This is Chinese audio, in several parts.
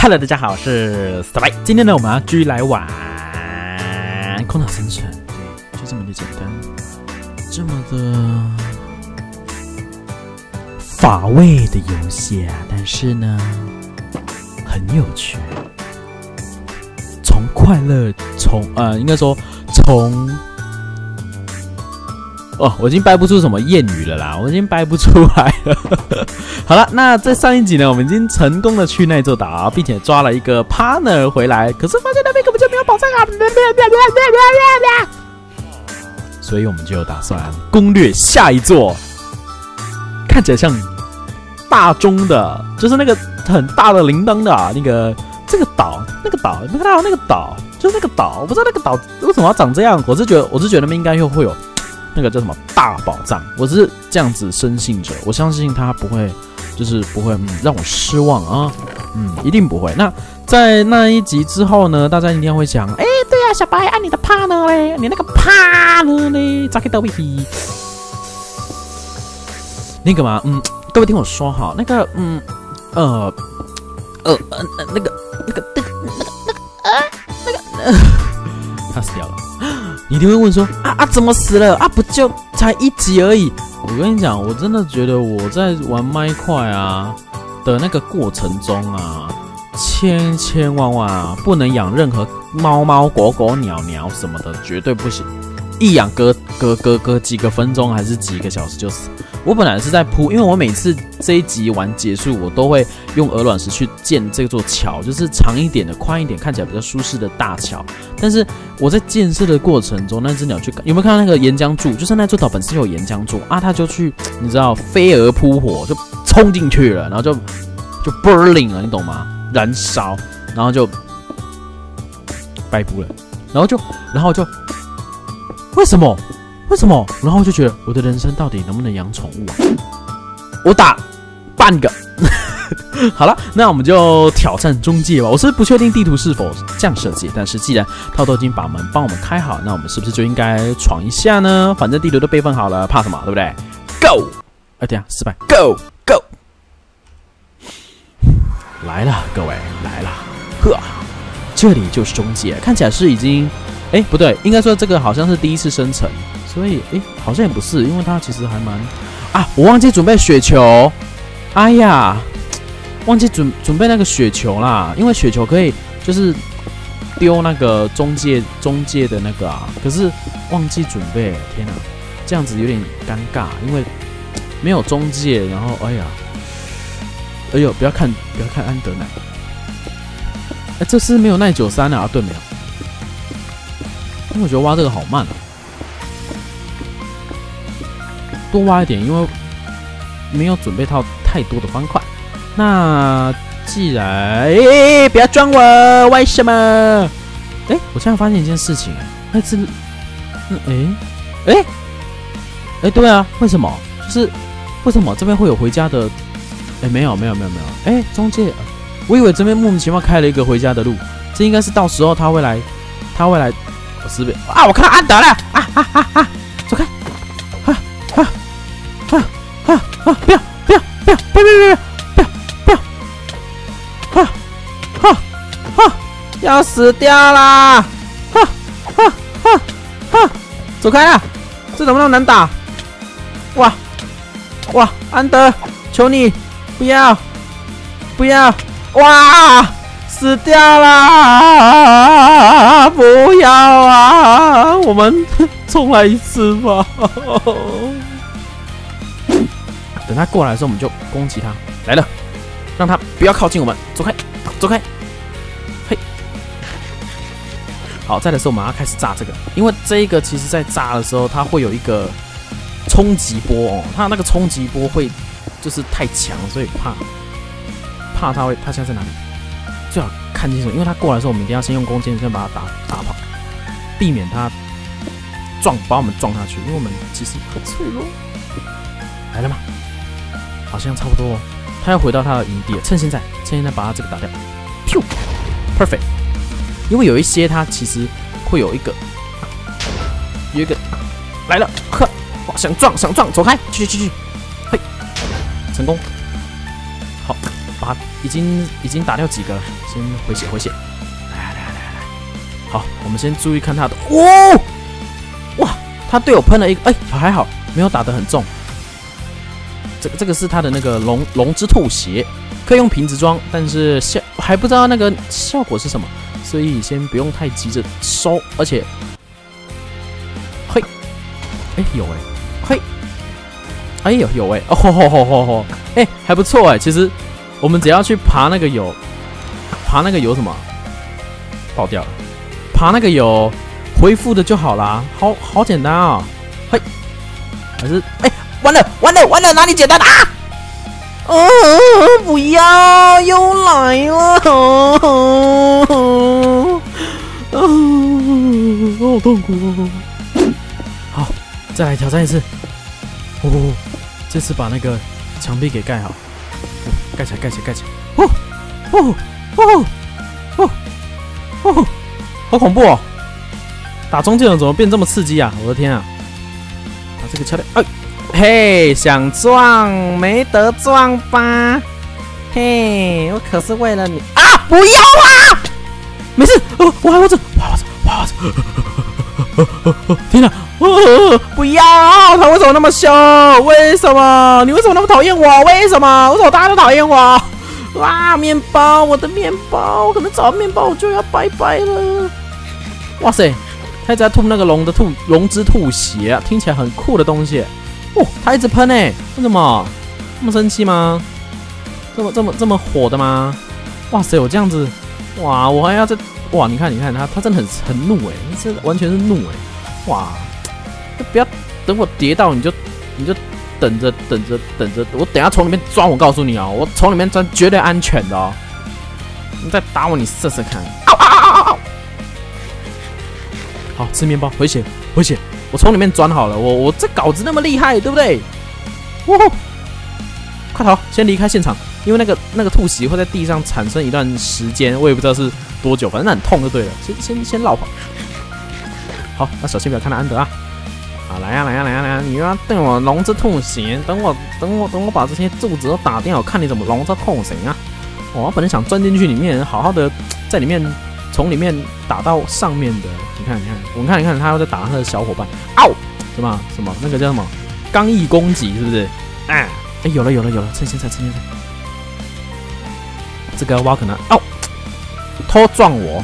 Hello， 大家好，我是小白。今天呢，我们要继续来玩空岛生存，对，就这么的简单，这么的乏味的游戏啊，但是呢，很有趣。从快乐，应该说从。哦，我已经掰不出什么谚语了啦，我已经掰不出来了。好了，那在上一集呢，我们已经成功的去那座岛，并且抓了一个 partner 回来，可是发现那边根本就没有宝藏啊！所以我们就打算攻略下一座，看起来像大钟的，就是那个很大的铃铛的啊，这个岛，那个岛，你看到那个岛，就是那个岛，我不知道那个岛为什么要长这样，我是觉得那边应该又会有。那个叫什么大宝藏，我是这样子深信着，我相信他不会，就是不会让我失望啊，一定不会。那在那一集之后呢，大家一定会想，对啊，小白按你的 partner 嘞，你那个 partner 嘞，咋个逗比？那个嘛，各位听我说哈，那个，他死掉了。你一定会问说怎么死了啊？不就才一集而已。我跟你讲，我真的觉得我在玩麦块啊的那个过程中啊，千万啊不能养任何猫狗鸟什么的，绝对不行。一养隔几个分钟还是几个小时就死。我本来是在铺，因为我每次这一集完结束，我都会用鹅卵石去建这座桥，就是长一点的、宽一点、看起来比较舒适的大桥。但是我在建设的过程中，那只鸟有没有看到那个岩浆柱？就是那座岛本身有岩浆柱啊，它就去你知道飞蛾扑火，就冲进去了，然后就 burning 了，你懂吗？燃烧，然后就白扑了，然后就为什么？然后我就觉得我的人生到底能不能养宠物啊？我打半个。好了，那我们就挑战中介吧。我是不确定地图是否这样设计，但是既然他都已经把门帮我们开好，那我们是不是就应该闯一下呢？反正地图都备份好了，怕什么？对不对 ？Go！ 等一下失败 ，Go！ 来了，各位来了，呵，这里就是中介，看起来是已经。不对，应该说这个好像是第一次生成，所以好像也不是，因为它其实还蛮我忘记准备雪球，哎呀，忘记准备那个雪球啦，因为雪球可以就是丢那个中介的那个可是忘记准备，天哪，这样子有点尴尬，因为没有中介，然后哎呦，不要看安德奶，这是没有耐93啊，对没有。因为我觉得挖这个好慢啊，多挖一点，因为没有准备到太多的方块。那既然不要装我，为什么？我现在发现一件事情，那只对啊，为什么？就是为什么这边会有回家的？没有，中介，我以为这边莫名其妙开了一个回家的路，这应该是到时候他会来。我看到安德了！走开！不要！要死掉啦！走开啊！这怎么那么难打？哇！安德，求你不要！哇！死掉啦！不要啊！我们重来一次吧。等他过来的时候，我们就攻击他。来了，让他不要靠近我们。走开！嘿，好，在的时候我们要开始炸这个，因为这一个其实在炸的时候，它会有一个冲击波它那个冲击波会就是太强，所以怕他现在在哪里？最好看清楚，因为他过来的时候，我们一定要先用弓箭先把他打跑，避免他把我们撞下去，因为我们其实很脆弱。来了吗？好像差不多他要回到他的营地了，趁现在把他这个打掉。perfect。因为有一些他其实会有一个来了，呵，想撞，走开，去，嘿，成功。好， 把已经打掉几个了，先回血。来，好，我们先注意看他的。哇，他队友喷了一个，哎，还好没有打得很重。这个是他的那个龙之吐血，可以用瓶子装，但是还不知道那个效果是什么，所以先不用太急着收。而且，嘿，哎有哎，嘿。哎有哎，哦，哎还不错哎。其实我们只要去爬那个有什么爆掉了，爬那个有恢复的就好啦，好简单啊、哦。嘿，还是哎完了，哪里简单啊？不要又来了，好痛苦哦。好，再来挑战一次。这次把那个墙壁给盖好，盖起来。好恐怖哦！打中间人怎么变这么刺激啊？我的天啊！把这个敲掉。嘿，想撞没得撞吧？嘿，我可是为了你啊！不要啊！没事，我还活着。天哪！不要！他为什么那么凶？为什么？你为什么那么讨厌我？为什么大家都讨厌我？哇！面包，我的面包，可能找到面包我就要拜拜了。哇塞！他一直在吐那个龙之吐血啊，听起来很酷的东西。他一直喷欸，为什么？这么生气吗？这么火的吗？哇塞！我这样子，哇！我还要再哇！你看他真的很怒欸，这完全是怒欸！哇！不要等我跌到你就等着，我等下从里面钻，我告诉你哦，我从里面钻绝对安全的哦。你再打我，你试试看。嗷！好，吃面包，回血，我从里面钻好了，我这稿子那么厉害，对不对？快逃，先离开现场，因为那个吐血会在地上产生一段时间，我也不知道是多久，反正很痛就对了。先绕跑。好，那小心不要看到安德啊！来呀！你要对我龙之吐血，等我把这些柱子都打掉，看你怎么龙之吐血啊！我本来想钻进去里面，好好的在里面从里面打到上面的。你看，他又在打他的小伙伴。什么那个叫什么刚毅攻击是不是？有了！趁现在，这个挖可能偷撞我。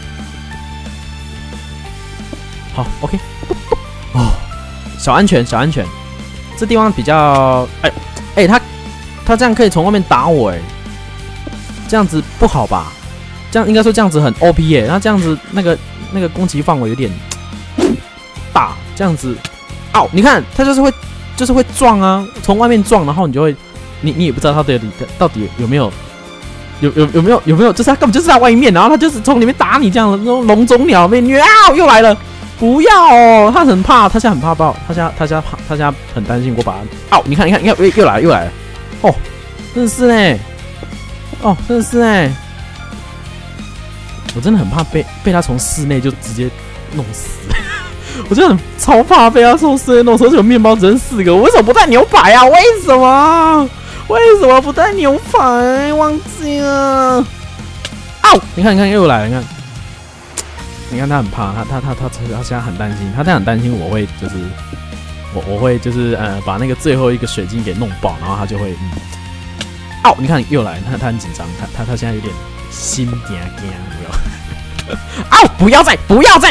好 ，OK。小安全，这地方比较他这样可以从外面打我这样子不好吧？这样应该说这样子很 OP 他这样子那个攻击范围有点大，这样子你看他就是会撞啊，从外面撞，然后你就会你也不知道他到底有没有，就是他根本就是在外面，然后他就是从里面打你这样的，那种笼中鸟被虐又来了。不要哦，他很怕，他现在很怕爆，他现在很担心我把他你看，又来了，真的是真的是我真的很怕被他从室内就直接弄死，我真的超怕被他从室内弄死，而且面包只剩4个，我为什么不带牛排啊？为什么不带牛排？忘记了，你看又来了，你看他很怕，他现在很担心，他很担心我会就是我会就是把那个最后一个水晶给弄爆，然后他就会你看又来，他很紧张，他现在有点心惊，有没有？不要再，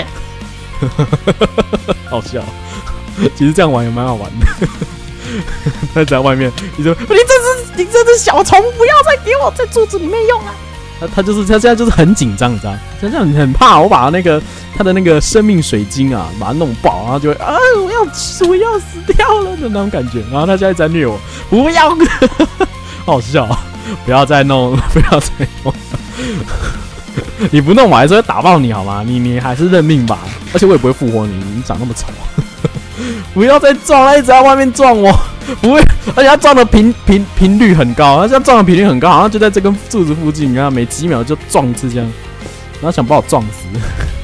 好笑，其实这样玩也蛮好玩的。他在外面，你说你这只小虫，不要再给我在柱子里面用了。他现在就是很紧张，你知道？他这样很怕我把他的那个生命水晶啊，把它弄爆，然后就会我要死掉了的那种感觉。然后他现在在虐我，不要，好笑，不要再弄，你不弄我还是会打爆你好吗？你还是认命吧，而且我也不会复活你，你长那么丑。不要再撞了，一直在外面撞我，不会，而且他撞的频率很高，他现在撞的频率很高，好像就在这根柱子附近，你看每几秒就撞一次这样，然后想把我撞死。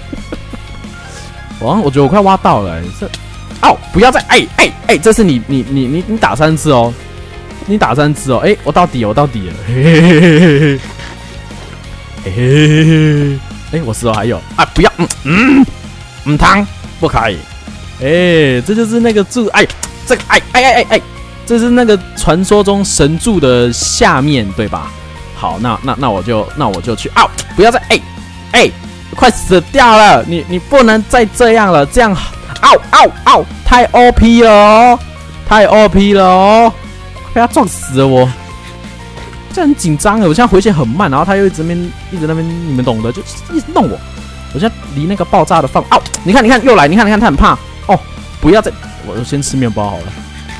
我觉得我快挖到了，不要再这是你打3次哦， 你打3只哦，哎，我到底了，嘿嘿嘿嘿嘿，嘿嘿，哎，我石头还有啊，不要，汤不可以，哎，这就是那个柱，哎，这个，哎，这是那个传说中神柱的下面，对吧？好，那我就去，不要再，哎，快死掉了，你不能再这样了，这样，太 OP 了哦，太 OP 了哦，被他撞死了我。这很紧张哎，我现在回血很慢，然后他又一直那边，你们懂的，就一直弄我。我现在离那个爆炸的范围，你看又来，你看他很怕哦，不要再，我先吃面包好了。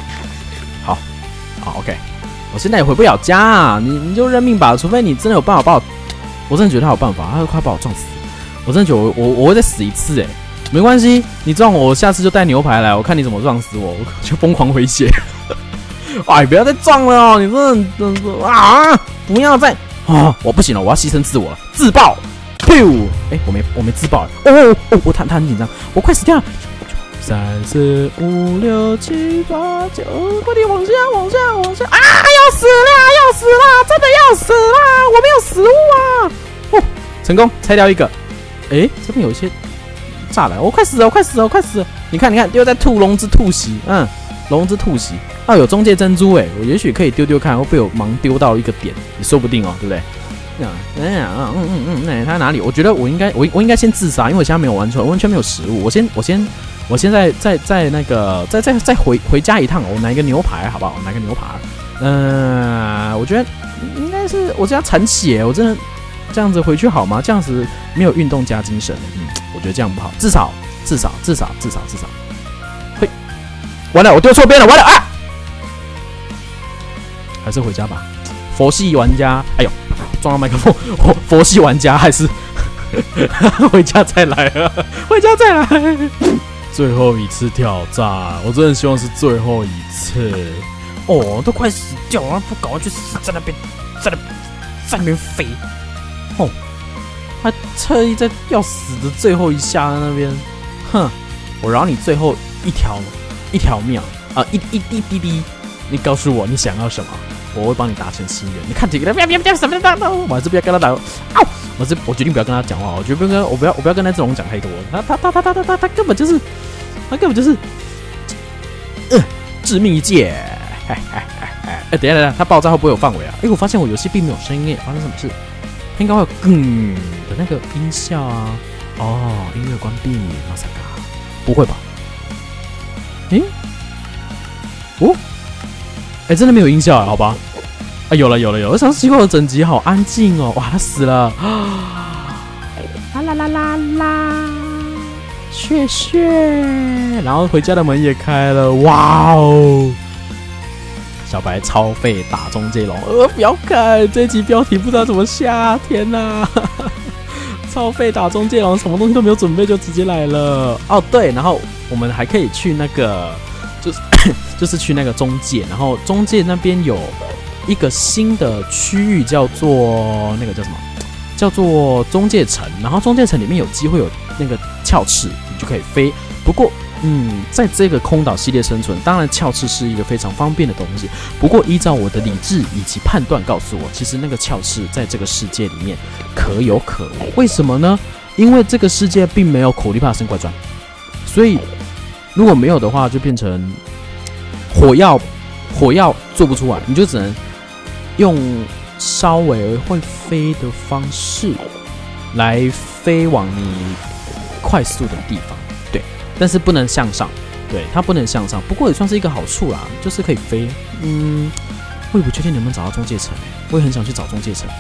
好 ，OK， 我现在也回不了家啊，你就认命吧，除非你真的有办法把我真的觉得他有办法，他会快把我撞死，我真的觉得我会再死一次哎，没关系，你撞我下次就带牛排来，我看你怎么撞死我，我就疯狂回血。哎，不要再撞了哦！你真的啊！不要再啊！我不行了，我要牺牲自我了，自爆！噗！哎，我没自爆他很紧张，我快死掉了。3、4、5、6、7、8、9，快点往下！啊！要死了！真的要死了！我没有食物啊！哦，成功拆掉一个。哎，这边有一些栅栏，我快死了！你看，又在吐龙之吐息，龙之吐息。有中介珍珠哎，我也许可以丢看，会被我盲丢到一个点，也说不定哦，对不对？他哪里？我觉得我应该先自杀，因为我现在没有完全没有食物。我现在在那个再回家一趟，我拿一个牛排好不好？我拿一个牛排。我觉得应该是我这样残血，我真的这样子回去好吗？这样子没有运动加精神，我觉得这样不好。至少，嘿，完了，我丢错边了，完了啊！还是回家吧。佛系玩家，哎呦，撞到麦克风。佛系玩家还是回家再来了，最后一次挑战，我真的希望是最后一次。哦，都快死掉了，不赶快去死，在那边飞。哦，还特意在要死的最后一下在那边，哼，我饶你最后一条命啊，一滴。你告诉我你想要什么，我会帮你达成心愿。你看这个，不什么的，我还是不要跟他打。我决定不要跟他讲话。我不要跟那只龙讲太多。他根本就是致命一剑。等一下，他爆炸会不会有范围啊？我发现我游戏并没有声音发生什么事？他应该会有的那个音效啊。哦，音乐关闭，马萨卡，不会吧？真的没有音效好吧？有了！我想奇怪，我整集好安静哦。哇，他死了！啦，血，然后回家的门也开了。哇哦！小白超费打中介龙，不要看这集标题不知道怎么下，天哪！超费打中介龙，什么东西都没有准备就直接来了。对，然后我们还可以去那个。就是去那个中介，然后中介那边有一个新的区域，叫做那个叫什么？叫做中介城。然后中介城里面有机会有那个鞘翅，你就可以飞。不过，在这个空岛系列生存，当然鞘翅是一个非常方便的东西。不过，依照我的理智以及判断告诉我，其实那个鞘翅在这个世界里面可有可无。为什么呢？因为这个世界并没有口利帕生怪砖，所以。如果没有的话，就变成火药做不出来，你就只能用稍微会飞的方式来飞往你快速的地方，对，但是不能向上，对，它不能向上，不过也算是一个好处啦，就是可以飞。我也不确定能不能找到中介城，我也很想去找中介城，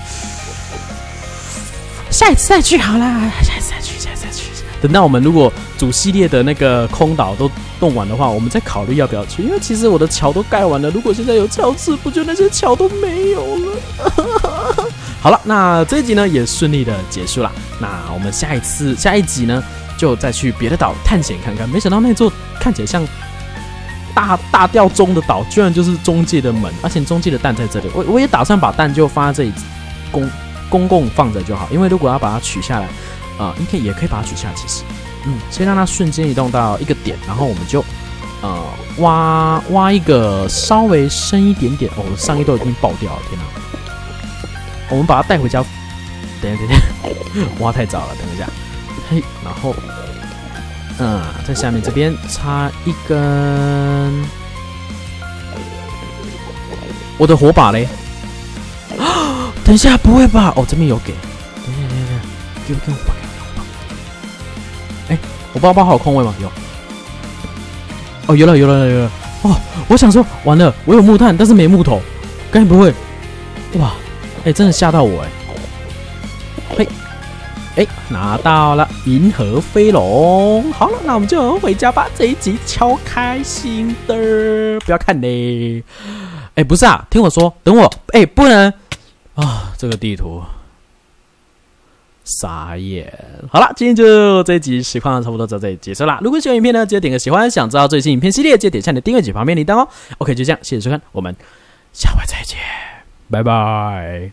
下一次再去好啦，下一次再去。等到我们如果主系列的那个空岛都弄完的话，我们再考虑要不要去。因为其实我的桥都盖完了，如果现在有鞘翅，不就那些桥都没有了？好了，那这一集呢也顺利的结束了。那我们下一集呢，就再去别的岛探险看看。没想到那座看起来像大吊钟的岛，居然就是中介的门，而且中介的蛋在这里。我也打算把蛋就放在这里公共放着就好，因为如果要把它取下来。应该也可以把它取下来。其实，先让它瞬间移动到一个点，然后我们就挖一个稍微深一点点。哦，上衣都已经爆掉了，天哪！我们把它带回家。等一下，挖太早了，等一下。嘿，然后，在下面这边插一根。我的火把嘞？等一下，不会吧？哦，这边有给。等一下，给我火把，给我火把。哎，我包包还有空位吗？有。哦，有了。哦，我想说，完了，我有木炭，但是没木头，该不会？哇，真的吓到我嘿，拿到了银河飞龙。好了，那我们就回家吧。这一集超开心的，不要看嘞。不是啊，听我说，等我。不能啊，这个地图。傻眼。好了，今天就这一集实况差不多到这里结束啦。如果喜欢影片呢，记得点个喜欢。想知道最新影片系列，记得点下你的订阅及旁边铃铛哦。OK， 就这样，谢谢收看，我们下回再见，拜拜。